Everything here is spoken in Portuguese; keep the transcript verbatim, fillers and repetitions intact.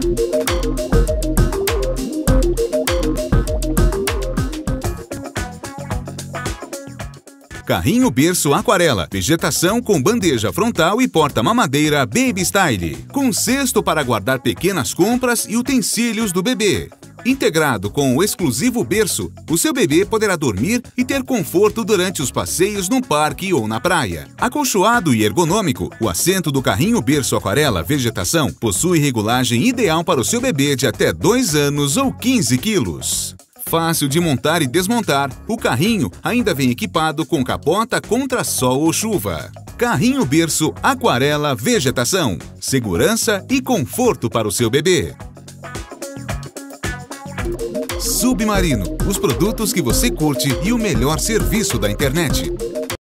Carrinho berço aquarela, vegetação com bandeja frontal e porta-mamadeira Baby Style, com cesto para guardar pequenas compras e utensílios do bebê. Integrado com o exclusivo berço, o seu bebê poderá dormir e ter conforto durante os passeios no parque ou na praia. Acolchoado e ergonômico, o assento do carrinho berço aquarela vegetação possui regulagem ideal para o seu bebê de até dois anos ou quinze quilos. Fácil de montar e desmontar, o carrinho ainda vem equipado com capota contra sol ou chuva. Carrinho berço aquarela vegetação, segurança e conforto para o seu bebê. Submarino, os produtos que você curte e o melhor serviço da internet.